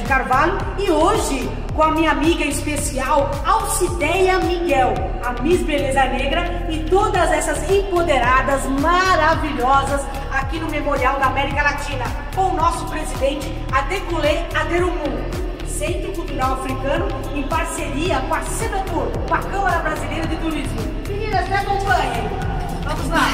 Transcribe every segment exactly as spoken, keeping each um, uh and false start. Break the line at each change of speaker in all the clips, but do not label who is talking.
Carvalho e hoje com a minha amiga especial Alcideia Miguel, a Miss Beleza Negra, e todas essas empoderadas maravilhosas aqui no Memorial da América Latina, com o nosso presidente Adekunle Aderounmu, Centro Cultural Africano, em parceria com a Senatur, com a Câmara Brasileira de Turismo. Meninas, me acompanhem. Vamos lá.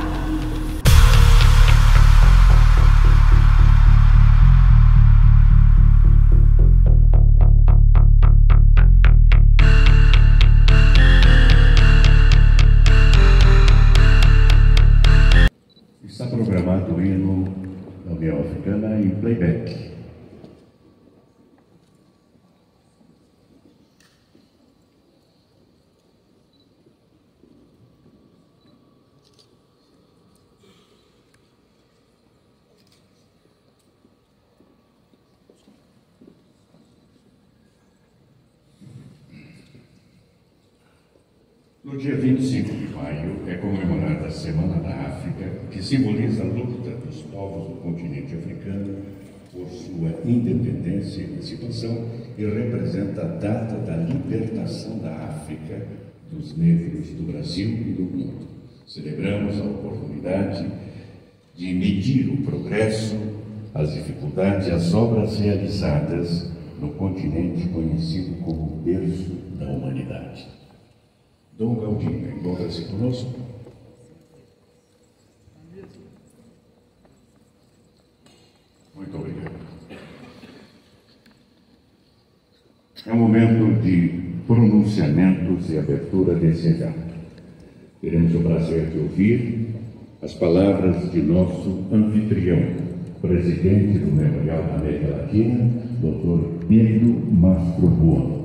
Está programado o hino da União Africana em playback. No dia vinte e cinco de maio é comemorada a Semana da África, que simboliza a luta dos povos do continente africano por sua independência e emancipação e representa a data da libertação da África dos negros do Brasil e do mundo. Celebramos a oportunidade de medir o progresso, as dificuldades e as obras realizadas no continente conhecido como o berço da humanidade. Dom Galdino, encontra-se conosco? Muito obrigado. É um momento de pronunciamentos e abertura desse evento. Teremos o prazer de ouvir as palavras de nosso anfitrião, presidente do Memorial da América Latina, doutor Pedro Mastrobuono.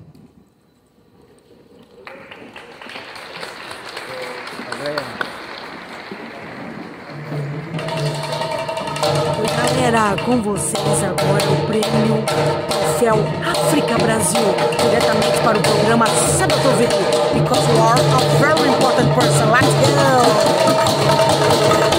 Galera, com vocês agora o prêmio Troféu África Brasil, diretamente para o programa Senatur V T, because you are a very important person. Let's go!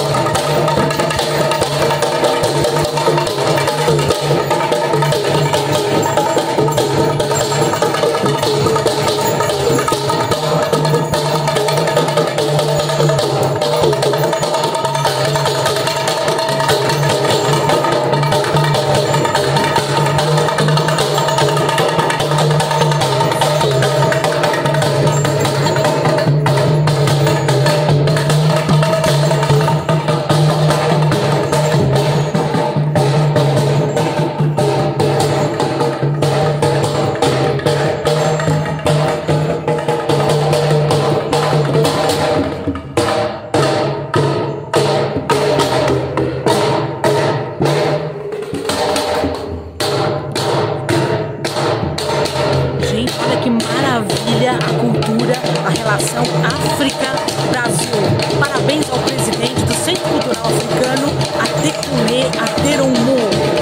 A cultura, a relação África-Brasil. Parabéns ao presidente do Centro Cultural Africano, Adekunle Aderounmu.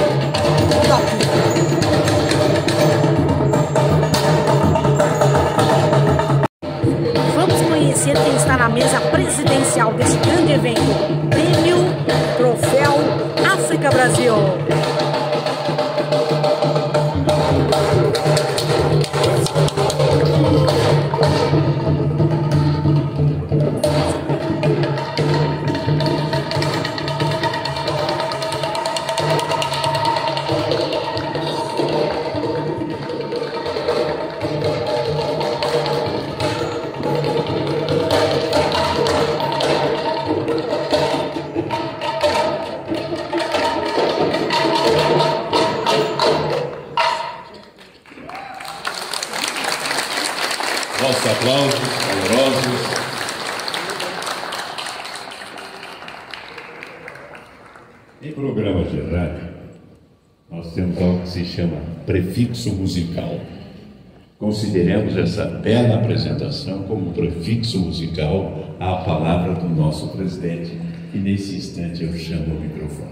Vamos conhecer quem está na mesa presidencial desse grande evento, Prêmio Troféu África Brasil.
Nossos aplausos calorosos. Em programas de rádio, nós temos algo que se chama prefixo musical. Consideremos essa bela apresentação como prefixo musical à palavra do nosso presidente, e nesse instante eu chamo o microfone.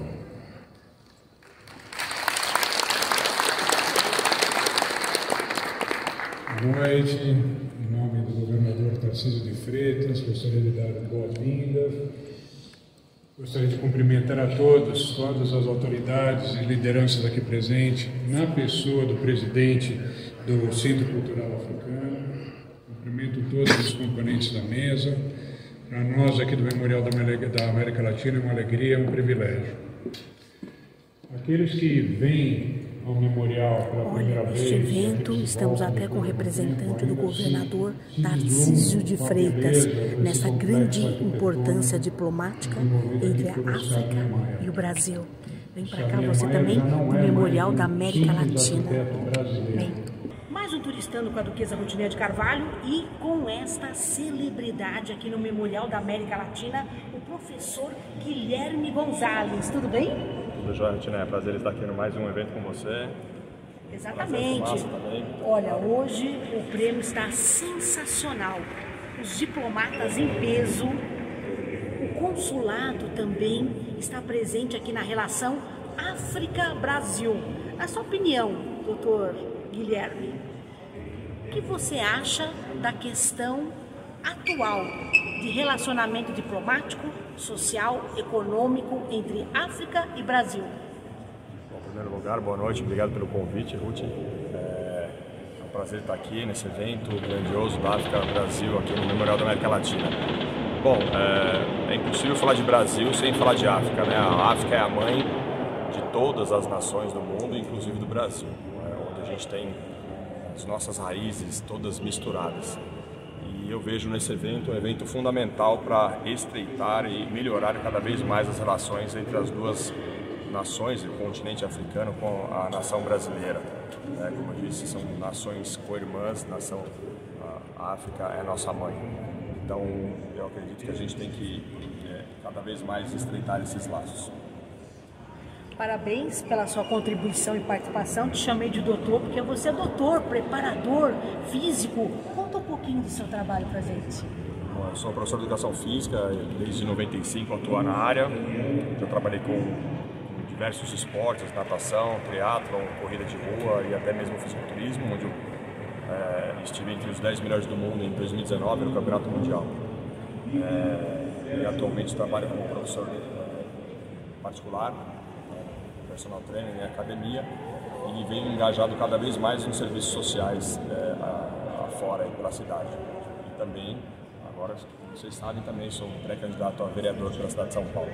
Boa noite, em nome do governador Tarcísio de Freitas, gostaria de dar boas-vindas. Gostaria de cumprimentar a todos, todas as autoridades e lideranças aqui presentes, na pessoa do presidente do Centro Cultural Africano. Cumprimento todos os componentes da mesa. Para nós aqui do Memorial da América Latina é uma alegria, é um privilégio. Aqueles que vêm ao memorial pela primeira vez...
Olha, neste evento estamos até com o representante do governador Tarcísio de Freitas, nessa grande importância diplomática entre a África e o Brasil. Vem para cá você também, no Memorial da América Latina. Vem.
Mais um turistando com a Duquesa Rutinea de Carvalho e com esta celebridade aqui no Memorial da América Latina, o professor Guilherme Gonzalez. Tudo bem?
Tudo jóia, Rutinea. É prazer estar aqui no mais um evento com você.
Exatamente. Olha, hoje o prêmio está sensacional. Os diplomatas em peso, o consulado também está presente aqui na relação África-Brasil. Na sua opinião, doutor Guilherme, o que você acha da questão atual de relacionamento diplomático, social, econômico entre África e Brasil?
Bom, em primeiro lugar, boa noite, obrigado pelo convite, Ruth. É um prazer estar aqui nesse evento grandioso da África-Brasil, aqui no Memorial da América Latina. Bom, é, é impossível falar de Brasil sem falar de África, né? A África é a mãe de todas as nações do mundo, inclusive do Brasil, né? Onde a gente tem as nossas raízes todas misturadas. E eu vejo nesse evento um evento fundamental para estreitar e melhorar cada vez mais as relações entre as duas nações, o continente africano com a nação brasileira. É, como eu disse, são nações co-irmãs, nação, a África é a nossa mãe. Então eu acredito que a gente tem que é, cada vez mais estreitar esses laços.
Parabéns pela sua contribuição e participação. Te chamei de doutor porque você é doutor, preparador físico. Conta um pouquinho do seu trabalho pra gente.
Bom, eu sou professor de educação física, desde noventa e cinco atuo na área. Já trabalhei com diversos esportes, natação, triatlon, corrida de rua e até mesmo fisiculturismo, onde eu é, estive entre os dez melhores do mundo em dois mil e dezenove no Campeonato Mundial. É, e atualmente trabalho como professor particular, personal trainer em academia, e venho engajado cada vez mais nos serviços sociais é, afora e pela cidade. E também, agora, como vocês sabem, também sou pré-candidato a vereador pela cidade de São Paulo.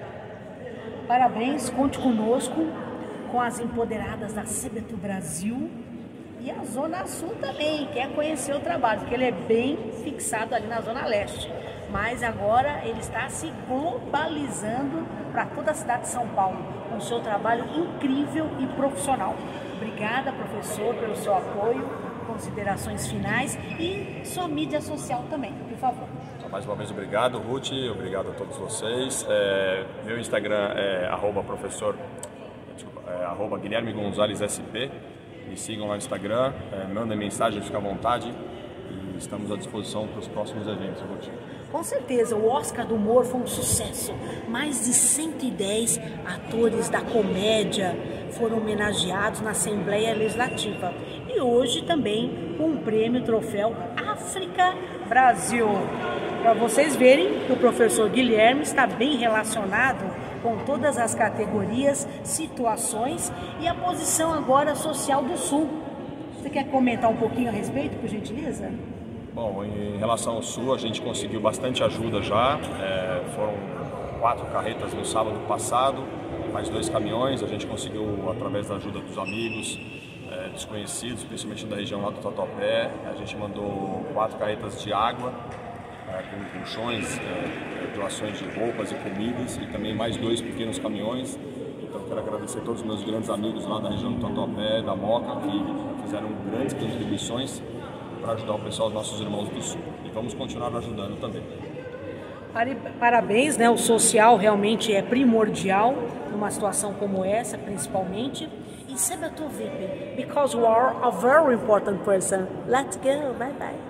Parabéns, conte conosco, com as empoderadas da Sebeto Brasil e a Zona Sul também, quer conhecer o trabalho, porque ele é bem fixado ali na Zona Leste. Mas agora ele está se globalizando para toda a cidade de São Paulo, com o seu trabalho incrível e profissional. Obrigada, professor, pelo seu apoio, considerações finais e sua mídia social também, por favor.
Então, mais uma vez, obrigado, Ruth, obrigado a todos vocês. É, meu Instagram é arroba professor, desculpa, é, arroba Guilherme Gonzalez S P. Me sigam lá no Instagram, é, mandem mensagem, fica à vontade e estamos à disposição para os próximos eventos, Ruth.
Com certeza, o Oscar do Humor foi um sucesso. Mais de cento e dez atores da comédia foram homenageados na Assembleia Legislativa. E hoje também com o prêmio Troféu África Brasil. Para vocês verem que o professor Guilherme está bem relacionado com todas as categorias, situações e a posição agora social do Sul. Você quer comentar um pouquinho a respeito, por gentileza?
Bom, em relação ao Sul, a gente conseguiu bastante ajuda já, é, foram quatro carretas no sábado passado, mais dois caminhões, a gente conseguiu, através da ajuda dos amigos, é, desconhecidos, principalmente da região lá do Tatuapé, a gente mandou quatro carretas de água, é, com colchões, é, doações de roupas e comidas, e também mais dois pequenos caminhões. Então quero agradecer a todos os meus grandes amigos lá da região do Tatuapé, da Moca, que fizeram grandes contribuições para ajudar o pessoal, os nossos irmãos do Sul. E vamos continuar ajudando também.
Parabéns, né? O social realmente é primordial numa situação como essa, principalmente. E Sebeto V I P, because you are a very important person. Let's go, bye bye.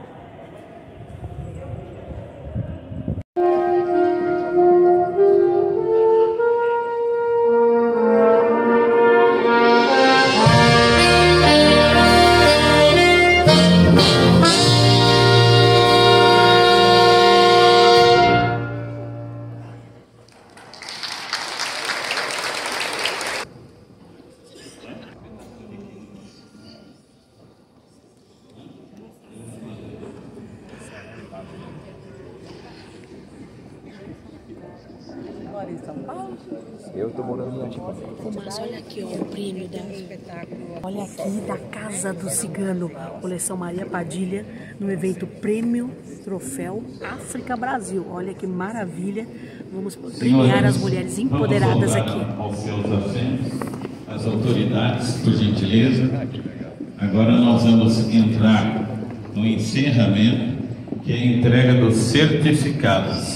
Mora em São Paulo?
Eu tô morando em Atibaia.
Mas olha aqui, ó, o prêmio da espetáculo. Olha aqui, da Casa do Cigano, coleção Maria Padilha, no evento Prêmio Troféu África Brasil. Olha que maravilha. Vamos premiar as mulheres empoderadas aqui.
Aos seus assentos, as autoridades, por gentileza. Agora nós vamos entrar no encerramento, que é a entrega dos certificados.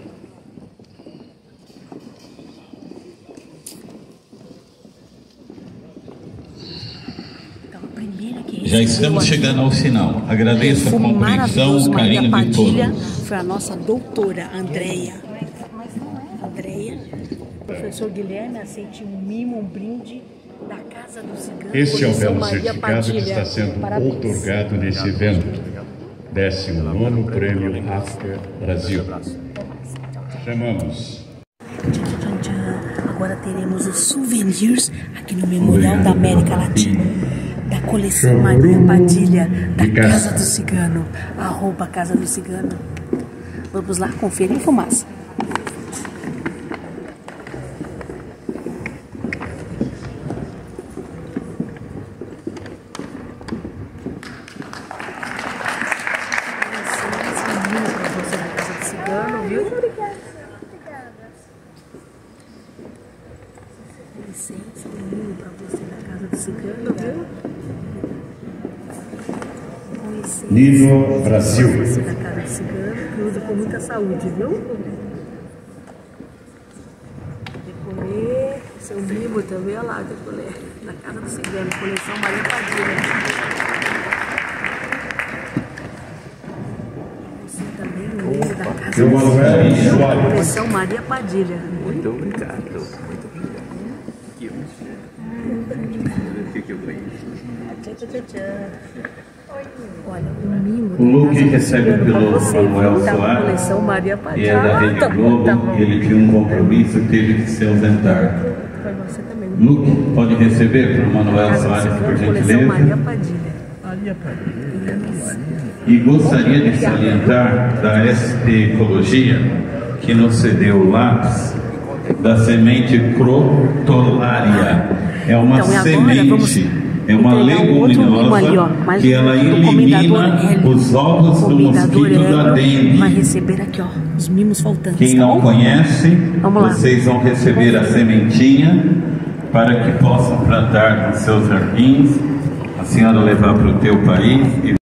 Já estamos chegando ao final. Agradeço a compreensão, o carinho de todos.
Foi a nossa doutora, Andréia. Andréia, professor Guilherme, aceite um mimo, um brinde da Casa do Cigano.
Este é o belo certificado que está sendo outorgado nesse evento. décimo nono Prêmio África Brasil. Chamamos.
Agora teremos os souvenirs aqui no Memorial da América Latina, da coleção Maria Padilha, da Casa do Cigano, arroba Casa do Cigano. Vamos lá conferir, fumaça. Licença, menino, pra você da Casa do Cigano, viu? Com licença.
Nino Brasil.
Pra você da Casa do Cigano, que usa com muita saúde, viu? Decolê, seu mimo também, olha lá, decolê. Da Casa do Cigano, coleção Maria Padilha. Você também, o mimo da Casa do Cigano, coleção Maria Padilha.
Muito obrigado. Muito obrigado. O que que eu ganhei?
Olha, o mimo.
O look recebe pelo Samuel Soares e é da Rede Globo. Ele tinha um compromisso, teve que se ausentar. Luke, pode receber pelo Manuel Soares, por gentileza.
Maria Padilha.
E gostaria de salientar da S T Ecologia, que nos cedeu o lápis da semente crotolária. É uma
então,
semente, é uma leguminosa ali, ó, que ela elimina os ovos do mosquito da dengue.
Vai receber aqui, ó, os mimos faltantes.
Quem
tá
não
bom?
conhece, vocês vão receber a sementinha para que possam plantar nos seus jardins, a senhora levar para o teu país e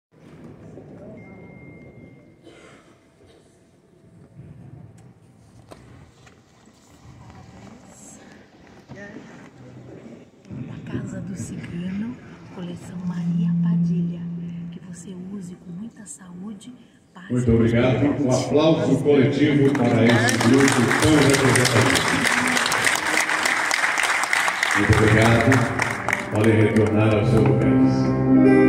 Casa do Cigano, coleção Maria Padilha, que você use com muita saúde, paz.
Muito obrigado. Um aplauso coletivo para esse grupo tão representativo. Muito obrigado. Podem retornar aos seus lugares.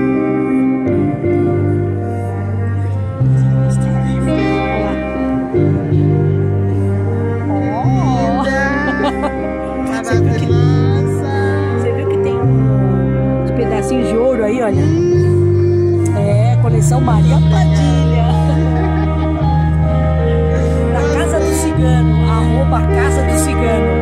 De ouro aí, olha. É, coleção Maria Padilha. Da Casa do Cigano, arroba Casa do Cigano.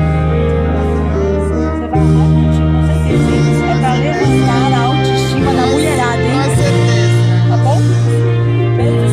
Você vai amar, gente, com certeza. É pra levantar a autoestima da mulherada, hein? Com certeza. Tá bom? Beijos,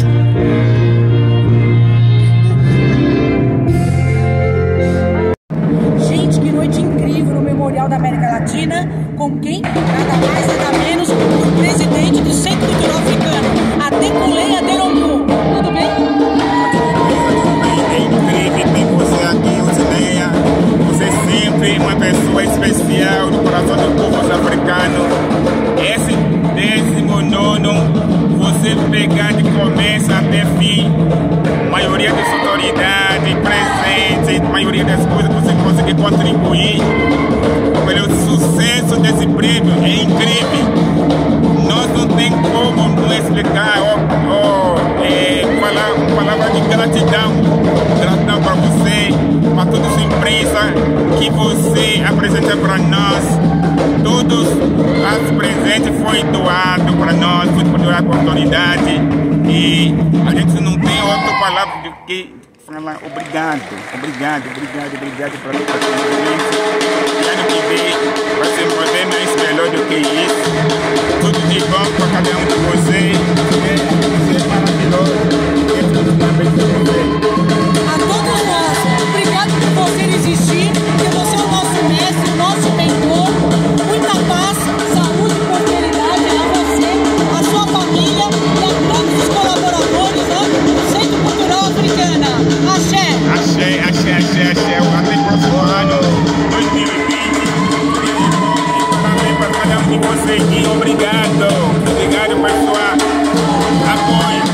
meu. Gente, que noite incrível no Memorial da América Latina. Com quem? Nada mais, nada menos que o presidente do Centro Cultural Africano, Adekunle Aderounmu. Tudo bem?
Tudo bem, é incrível ter você aqui, Osileia. Você é sempre uma pessoa especial no coração do povo africano. Esse décimo nono, você pegar de começo até fim, maioria das autoridades presentes, maioria das coisas que você consegue contribuir pelo sucesso desse prêmio é incrível. Nós não tem como não explicar ou, ou é, falar uma palavra de gratidão. Gratidão para você, para toda essa imprensa que você apresenta para nós. Todos os presentes foi doado para nós, foi doado para a autoridade. E a gente não tem outra palavra do que falar obrigado, obrigado, obrigado, obrigado para toda a gente. E ano que vem vai ser poder mais melhor do que isso. Tudo de bom para cada um de vocês. Você é maravilhoso. E tudo também para vocês.
A todos nós, obrigado por você existir, porque você é o nosso mestre, o nosso mentor. Muita paz, saúde e prosperidade a você, a sua família e a todos os colaboradores, né, do Centro Cultural Africana. Axé!
Axé, axé, axé, axé. Até o próximo ano, dois mil e vinte. Também para cada um de vocês. E obrigado. Obrigado por sua apoio.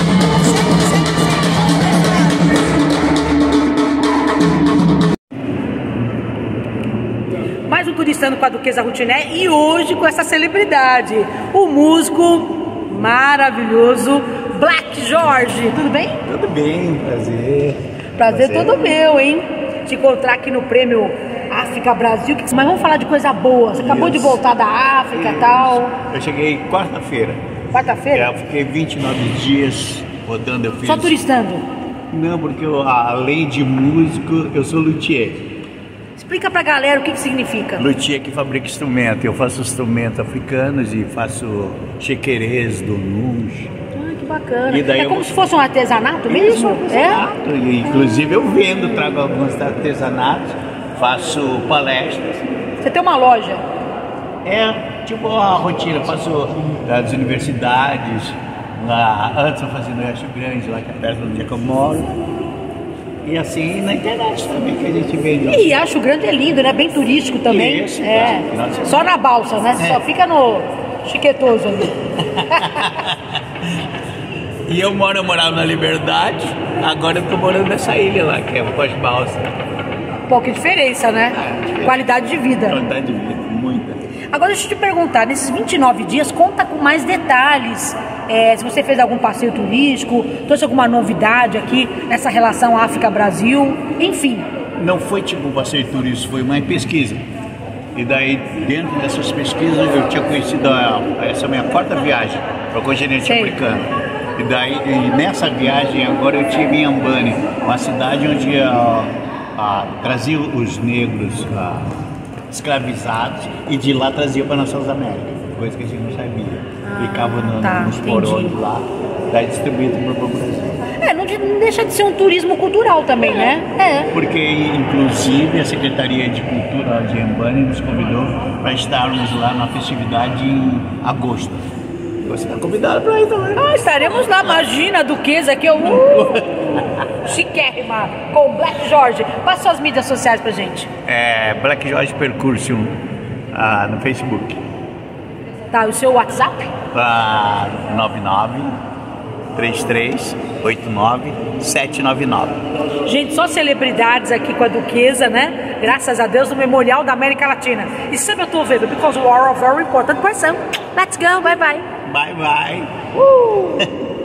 Mais um Turistando com a Duquesa Rutiné e hoje com essa celebridade, o músico maravilhoso Black Jorge. Tudo bem?
Tudo bem, prazer.
Prazer, prazer todo meu, hein? Te encontrar aqui no Prêmio África Brasil. Mas vamos falar de coisa boa. Você acabou Isso. de voltar da África e tal.
Eu cheguei quarta-feira.
Quarta-feira?
Eu fiquei vinte e nove dias rodando. Eu fiz...
Só turistando?
Não, porque eu, além de músico, eu sou luthier.
Explica pra galera o que que significa.
Luthier que fabrica instrumento. Eu faço instrumentos africanos e faço chequerês, donus.
Ah, que bacana.
E daí
é como
eu...
se fosse um artesanato mesmo?
Isso, artesanato. É? E, inclusive eu vendo, trago alguns artesanatos, faço palestras.
Você tem uma loja?
É, tipo uma rotina. Eu faço das universidades. Lá, antes eu fazia no Riacho Grande, lá que é perto do dia que eu moro. E assim na internet também que a gente vende.
E Riacho Grande é lindo, né? Bem turístico também.
Isso,
é.
Nossa,
só na balsa, né?
É.
Só fica no chiquetoso ali.
E eu moro, eu morava na Liberdade, agora eu tô morando nessa ilha lá, que é pós-balsa.
Pouca diferença, né? É, Qualidade de vida.
Qualidade de vida, muita.
Agora deixa eu te perguntar, nesses vinte e nove dias, conta com mais detalhes. É, se você fez algum passeio turístico, trouxe alguma novidade aqui nessa relação África-Brasil, enfim.
Não foi tipo um passeio turístico, foi uma pesquisa. E daí, dentro dessas pesquisas, eu tinha conhecido a, essa minha quarta viagem para o continente Sei. africano. E daí, e nessa viagem, agora eu estive em Ambani, uma cidade onde a, a, trazia os negros a, escravizados e de lá trazia para nossas Américas, coisa que a gente não sabia. Ah, Ficava no,
tá,
nos porões lá, daí distribuído para o Brasil.
É, não, não deixa de ser um turismo cultural também, é, né? É.
Porque, inclusive, a Secretaria de Cultura de Ambani nos convidou para estarmos lá na festividade em agosto. Você está convidado para ir também.
Ah, estaremos lá, imagina, a Duquesa aqui, eu... Uh, chiquérrima, com o Black Jorge. Passa suas mídias sociais pra gente.
É, Black Jorge Percussion, ah, no Facebook.
Tá, o seu WhatsApp?
Ah, nove nove três três oito nove sete nove nove.
Gente, só celebridades aqui com a Duquesa, né? Graças a Deus, no Memorial da América Latina. E sempre eu tô vendo, because you are a very important person. Let's go, bye bye.
Bye bye.
Uh!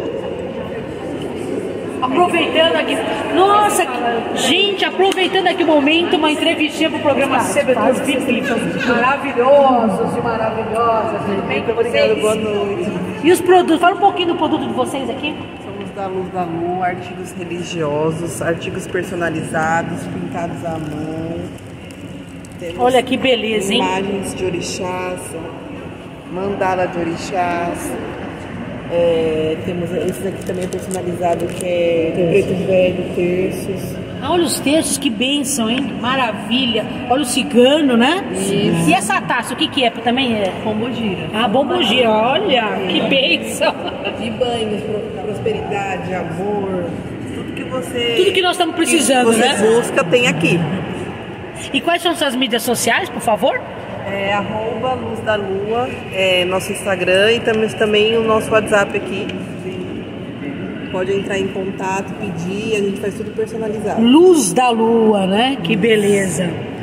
Aproveitando aqui, nossa, gente, aproveitando aqui o momento, uma entrevistinha pro programa C B dois Weekly. Maravilhosos e maravilhosas, tudo bem com vocês?
Boa noite.
E os produtos, fala um pouquinho do produto de vocês aqui.
Somos da Luz da Lua, artigos religiosos, artigos personalizados, pintados à mão. Temos
Olha que beleza, hein?
Imagens de orixás, mandala de orixás. É, temos esse aqui também personalizado, que é de preto velho, terços.
Ah, olha os terços, que bênção, hein? Maravilha. Olha o cigano, né? Isso. E essa taça, o que que é? Também é?
Pombogira.
Ah, bombogira, olha, que bênção.
De banhos, prosperidade, amor, tudo que você...
Tudo que nós estamos precisando,
que você
né?
busca tem aqui.
E quais são suas mídias sociais, por favor?
É arroba Luz da Lua, é nosso Instagram, e temos também o nosso WhatsApp aqui. Pode entrar em contato, pedir, a gente faz tudo personalizado.
Luz da Lua, né? Que beleza.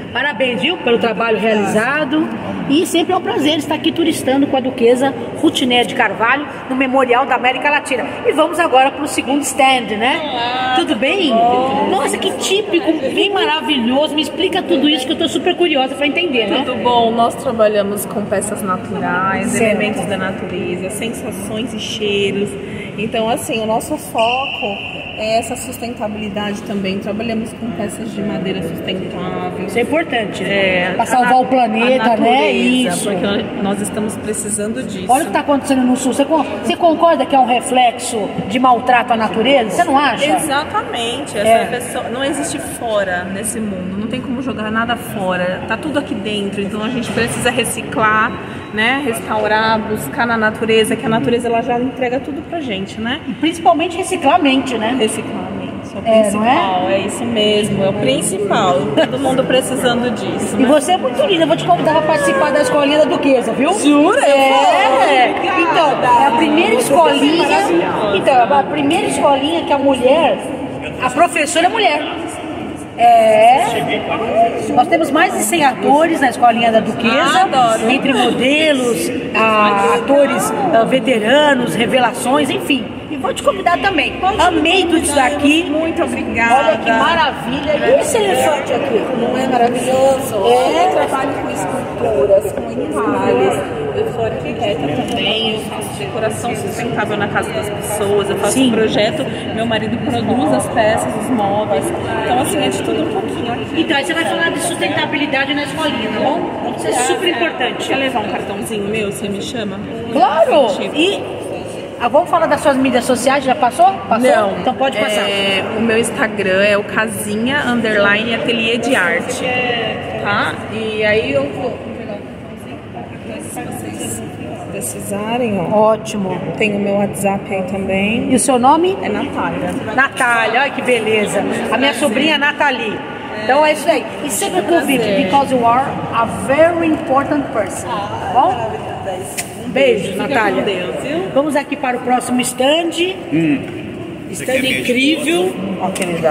Parabéns, viu, pelo trabalho realizado. E sempre é um prazer estar aqui turistando com a Duquesa Rutineia de Carvalho no Memorial da América Latina. E vamos agora para o segundo stand, né? Olá, tudo bem? Bom. Nossa, que típico, bem maravilhoso. Me explica tudo isso que eu estou super curiosa para entender, né?
Tudo bom. Nós trabalhamos com peças naturais, certo. Elementos da natureza, sensações e cheiros. Então, assim, o nosso foco é essa sustentabilidade também. Trabalhamos com peças de madeira sustentável.
Isso é importante, né?
É,
para salvar o planeta, né? Isso.
Porque nós estamos precisando disso.
Olha o que está acontecendo no Sul. Você, você concorda que é um reflexo de maltrato à natureza? Você não acha?
Exatamente. Essa é. pessoa, não existe fora nesse mundo. Não tem como jogar nada fora. Tá tudo aqui dentro. Então a gente precisa reciclar, né? Restaurar, buscar na natureza, que a natureza ela já entrega tudo pra gente, né?
E principalmente reciclar a mente, né?
Reciclar a mente. É o principal, é? é isso mesmo, é o principal. Todo mundo precisando disso.
E né? Você é muito linda, eu vou te convidar para participar da escolinha da Duquesa, viu?
Jura?
É, então, é a primeira escolinha. Então, a primeira escolinha que a mulher, a professora é mulher. É, nós temos mais de cem atores na escolinha da Duquesa, ah, entre modelos, ah, atores ah, veteranos, revelações, enfim. E vou te convidar também. Pode Amei tudo isso daqui.
Muito obrigada.
Olha que maravilha. E esse elefante aqui?
Não é maravilhoso? É. Eu trabalho com esculturas, com animais. Eu sou arquiteta também. Eu faço decoração sustentável na casa das pessoas. Eu faço Sim. um projeto. Meu marido produz as peças, os móveis. Então, assim, é de tudo um pouquinho aqui.
Então, aí você vai falar de sustentabilidade na escolinha, tá bom? Isso é super importante.
Quer levar um cartãozinho meu? Você me chama?
Claro! E... Ah, vamos falar das suas mídias sociais, já passou? Passou?
Não.
Então pode passar.
É, o meu Instagram é o casinha underline ateliê de arte, tá? E aí eu vou pegar um se vocês precisarem, ó.
Ótimo.
Tem o meu WhatsApp aí também.
E o seu nome?
É Natália.
Natália, olha que beleza. A minha sobrinha é Nathalie. Então é isso aí. E sempre convite, because you are a very important person. Tá bom? Um beijo, Fica Natália.
Deus,
Vamos aqui para o próximo stand.
Hum.
Stand incrível.
Ó, querida.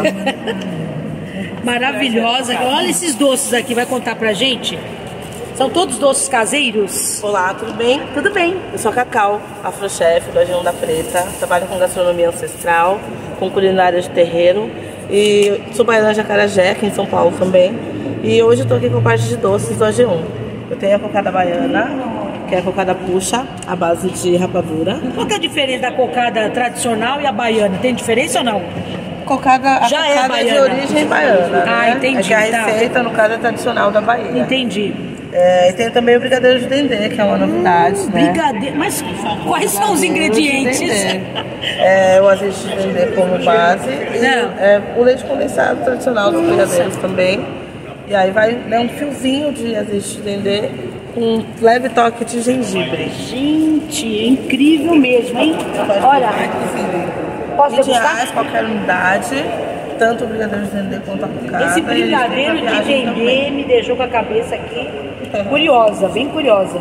Maravilhosa. Olha esses doces aqui, vai contar pra gente? São todos doces caseiros?
Olá, tudo bem?
Tudo bem.
Eu sou a Cacau, afrochefe do Ageu da Preta. Trabalho com gastronomia ancestral, com culinária de terreiro. E sou baiana de Acarajé, aqui em São Paulo também. E hoje eu tô aqui com parte de doces do A G um. Eu tenho a cocada baiana, que é a cocada puxa, à base de rapadura.
Qual que é a diferença da cocada tradicional e a baiana? Tem diferença ou não?
Cocada, a
Já
cocada
é baiana.
de origem baiana,
Ah,
né?
entendi.
É que a
tá.
receita, no caso, é tradicional da Bahia.
Entendi.
É, e tem também o brigadeiro de dendê, que é uma novidade, né?
Brigadeiro? Mas quais são os ingredientes?
É, o azeite de dendê como base e é, o leite condensado tradicional dos brigadeiros também. E aí vai né, um fiozinho de azeite de dendê com um leve toque de gengibre.
Gente, é incrível mesmo, hein? Olha, posso
vinte
degustar?
reais qualquer unidade, tanto o brigadeiro de dendê quanto a cocada.
Esse brigadeiro de dendê me deixou com a cabeça aqui curiosa, bem curiosa.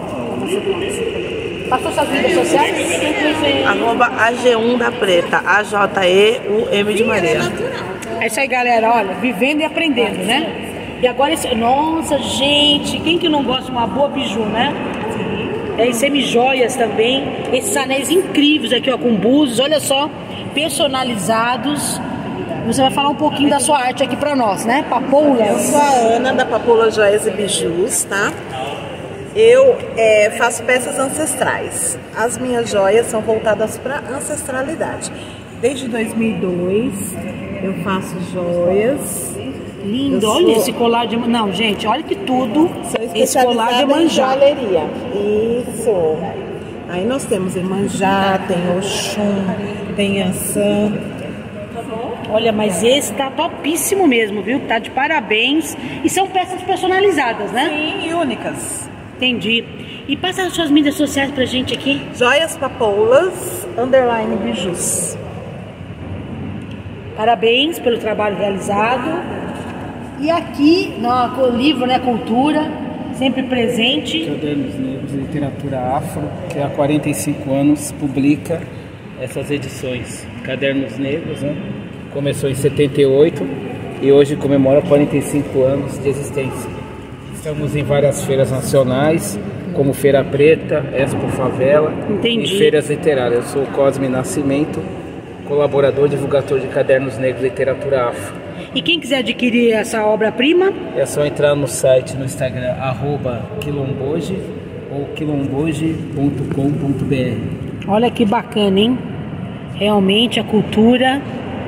Passou suas redes sociais?
Arroba A G um da Preta, A J E U M de Maria.
É isso aí, galera, olha, vivendo e aprendendo, né? E agora esse... Nossa, gente, quem que não gosta de uma boa biju, né? É, e semi-joias também. Esses anéis incríveis aqui, ó, com búzios, olha só, personalizados. Você vai falar um pouquinho da sua arte aqui pra nós, né? Papoulas.
Eu sou a Ana, da Papoula Joias e Bijus, tá? Eu é, faço peças ancestrais. As minhas joias são voltadas para ancestralidade. Desde dois mil e dois eu faço joias.
Lindo,
eu
olha
sou...
esse colar de... Não, gente, olha que tudo. Esse colar de
em
manjá.
joalheria. Isso. Aí nós temos Emanjá, tem Oxum, tem Ançã.
Olha, mas esse tá topíssimo mesmo, viu? Tá de parabéns. E são peças personalizadas, né?
Sim, e únicas.
Entendi. E passa as suas mídias sociais pra gente aqui.
Joias Papoulas, underline bijus.
Parabéns pelo trabalho realizado. E aqui, no livro, né, Cultura, sempre presente.
Cadernos Negros de Literatura Afro, que há quarenta e cinco anos publica essas edições. Cadernos Negros, né? Começou em setenta e oito e hoje comemora quarenta e cinco anos de existência. Estamos em várias feiras nacionais, como Feira Preta, Expo Favela.
Entendi.
E feiras literárias. Eu sou o Cosme Nascimento, colaborador, divulgador de Cadernos Negros e Literatura Afro.
E quem quiser adquirir essa obra-prima?
É só entrar no site, no Instagram, arroba quilomboje ou quilomboje ponto com ponto br.
Olha que bacana, hein? Realmente a cultura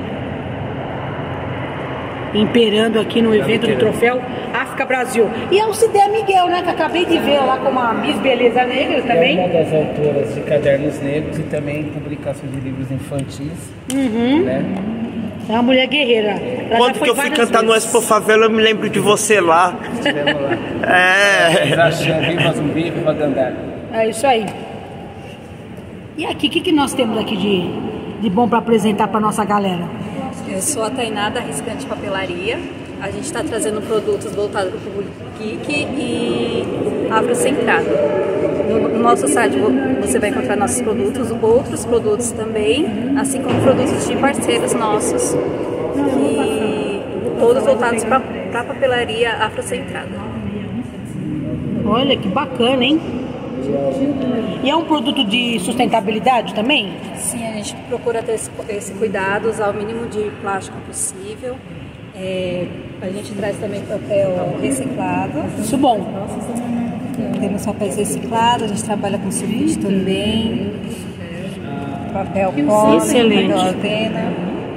imperando aqui no evento do Troféu África Brasil. E a Alcideia Miguel, né? Que acabei de ver lá como a Miss Beleza Negra também.
É uma das autoras de Cadernos Negros e também publicação de livros infantis.
Uhum.
Né?
É uma mulher guerreira. Ela
Quando que eu fui cantar vezes. no Expo Favela, eu me lembro de você lá.
Estivemos lá.
É.
Viva Zumbi, viva Dandara.
É isso aí. E aqui, o que, que nós temos aqui de, de bom para apresentar para nossa galera?
Eu sou a Tainá da Riscante Papelaria. A gente está trazendo produtos voltados para o público geek e afrocentrado. No, no nosso site você vai encontrar nossos produtos, outros produtos também, assim como produtos de parceiros nossos, e todos voltados para a papelaria afrocentrada.
Olha que bacana, hein? E é um produto de sustentabilidade também?
Sim, a gente procura ter esse, esse cuidado, usar o mínimo de plástico possível. É, a gente traz também papel reciclado.
Isso bom.
Temos papéis reciclados, a gente trabalha com sulfite também. Papel pó,
excelente.
Papel avena.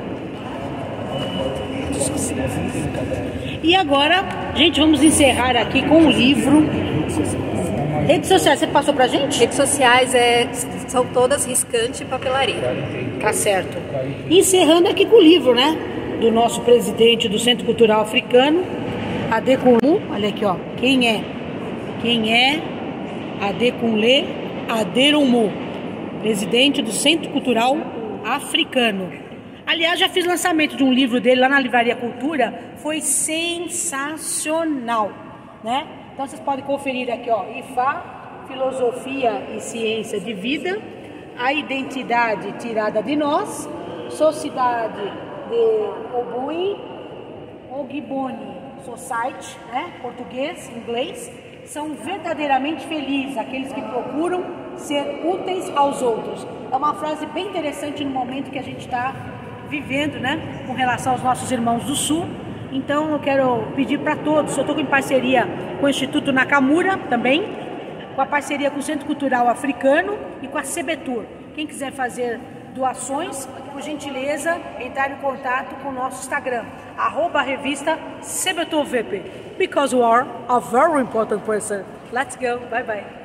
E agora, gente, vamos encerrar aqui com o livro. Redes sociais, você passou pra gente?
Redes sociais é, são todas Riscante Papelaria.
Tá certo. Encerrando aqui com o livro, né? Do nosso presidente do Centro Cultural Africano, Adekunle. Olha aqui, ó. Quem é? Quem é Adekunle Aderounmu, presidente do Centro Cultural Africano. Aliás, já fiz lançamento de um livro dele lá na Livraria Cultura. Foi sensacional, né? Então vocês podem conferir aqui, ó, I F A, Filosofia e Ciência de Vida, A Identidade Tirada de Nós, Sociedade de Obui, Ogboni Society, né, português, inglês, são verdadeiramente felizes aqueles que procuram ser úteis aos outros. É uma frase bem interessante no momento que a gente está vivendo, né, com relação aos nossos irmãos do Sul. Então eu quero pedir para todos, eu estou em parceria com o Instituto Nakamura também, com a parceria com o Centro Cultural Africano e com a Sebetur. Quem quiser fazer doações, por gentileza, entrar em contato com o nosso Instagram, arroba revista Sebetur V P, because you are a very important person. Let's go, bye bye.